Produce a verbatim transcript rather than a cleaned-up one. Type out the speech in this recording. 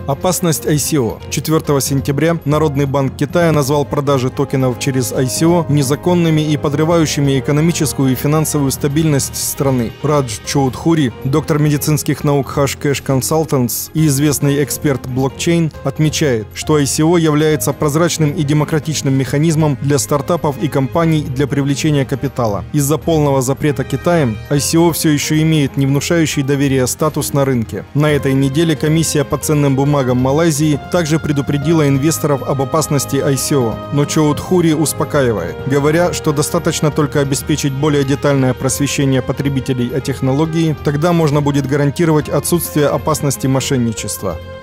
Опасность ай си о. четвёртого сентября Народный банк Китая назвал продажи токенов через ай си о незаконными и подрывающими экономическую и финансовую стабильность страны. Радж Чоудхури, доктор медицинских наук Hashcash Consultants и известный эксперт блокчейн, отмечает, что ай си о является прозрачным и демократичным механизмом для стартапов и компаний для привлечения капитала. Из-за полного запрета Китаем ай си о все еще имеет не внушающий доверия статус на рынке. На этой неделе комиссия по ценным бумагам Малайзии также предупредила инвесторов об опасности ай си о, но Чоудхури успокаивает, говоря, что достаточно только обеспечить более детальное просвещение потребителей о технологии, тогда можно будет гарантировать отсутствие опасности мошенничества.